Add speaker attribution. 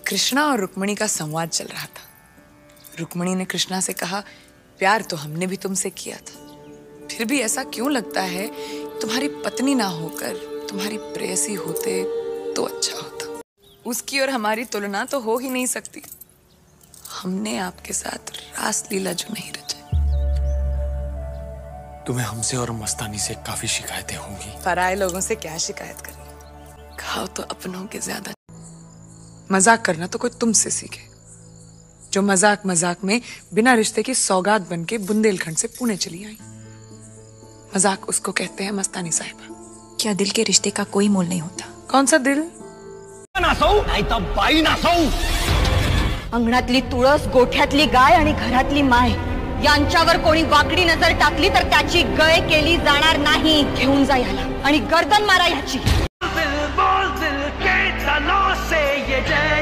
Speaker 1: कृष्णा और रुक्मिणी का संवाद चल रहा था। रुक्मिणी ने कृष्णा से कहा, प्यार तो हमने भी तुमसे किया था, फिर भी ऐसा क्यों लगता है तुम्हारी पत्नी ना होकर तुम्हारी प्रेयसी होते तो अच्छा होता। उसकी और हमारी तुलना तो हो ही नहीं सकती। हमने आपके साथ रासलीला जो नहीं रचाई।
Speaker 2: तुम्हें हमसे और मस्तानी से काफी शिकायतें होंगी।
Speaker 1: पराये लोगों से क्या शिकायत करनी, खाओ तो अपनों के ज्यादा। मजाक करना तो कोई तुमसे सीखे, जो मजाक मजाक में बिना रिश्ते की सौगात बन के बुंदेलखंड से पुणे चली आई। मजाक उसको कहते हैं मस्तानी साहिबा।
Speaker 3: क्या दिल के रिश्ते का कोई मोल नहीं होता?
Speaker 1: कौन सा दिल?
Speaker 4: अंगणातली तुळस, गोठ्यातली गाय आणि घरातली माय यांच्यावर कोणी वाकडी नजर टाकली तर त्याची गय केली जाणार नाही। घेऊन जा याला आणि गर्दन मारा याची।